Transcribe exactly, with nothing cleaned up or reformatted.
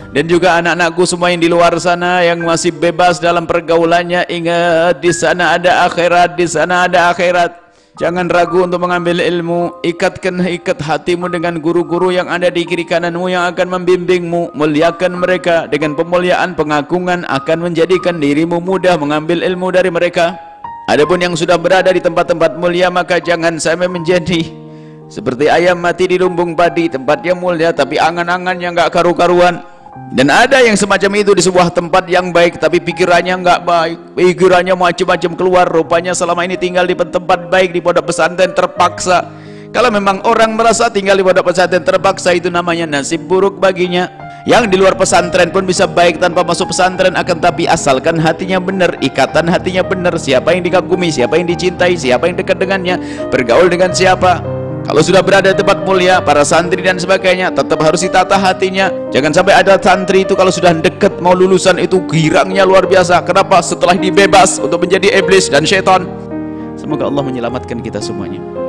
Dan juga anak-anakku semua yang di luar sana yang masih bebas dalam pergaulannya, ingat di sana ada akhirat, di sana ada akhirat. Jangan ragu untuk mengambil ilmu. Ikatkan ikat hatimu dengan guru-guru yang ada di kiri kananmu yang akan membimbingmu. Muliakan mereka. Dengan pemuliaan, pengagungan akan menjadikan dirimu mudah mengambil ilmu dari mereka. Adapun yang sudah berada di tempat-tempat mulia, maka jangan sampai menjadi seperti ayam mati di lumbung padi. Tempatnya mulia tapi angan-angannya enggak karu-karuan. Dan ada yang semacam itu di sebuah tempat yang baik tapi pikirannya enggak baik, pikirannya macam-macam keluar. Rupanya selama ini tinggal di tempat baik, di pondok pesantren terpaksa. Kalau memang orang merasa tinggal di pondok pesantren terpaksa, itu namanya nasib buruk baginya. Yang di luar pesantren pun bisa baik tanpa masuk pesantren, akan tapi asalkan hatinya benar, ikatan hatinya benar. Siapa yang dikagumi, siapa yang dicintai, siapa yang dekat dengannya, bergaul dengan siapa. Kalau sudah berada di tempat mulia, para santri dan sebagainya, tetap harus ditata hatinya. Jangan sampai ada santri itu kalau sudah dekat mau lulusan itu girangnya luar biasa. Kenapa? Setelah dibebas untuk menjadi iblis dan syaitan. Semoga Allah menyelamatkan kita semuanya.